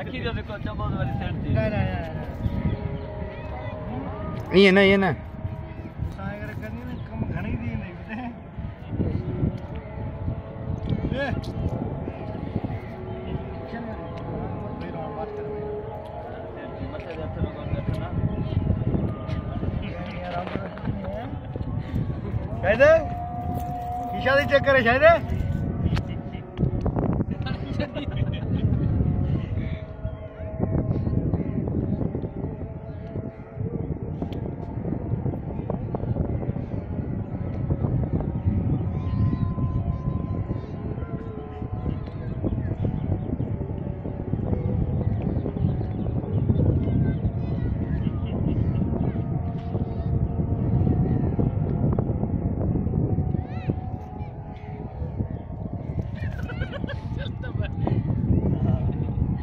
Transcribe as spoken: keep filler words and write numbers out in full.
रखी जो देखो चबोद वाली साइड थी ना ना ये ना ये ना सागर करनी ना कम घणी दी नहीं बते ए चल भाई रो बात कर भाई मतलब जब तक कौन करता ना यार हम शायद ईशा दी चेक करे शायद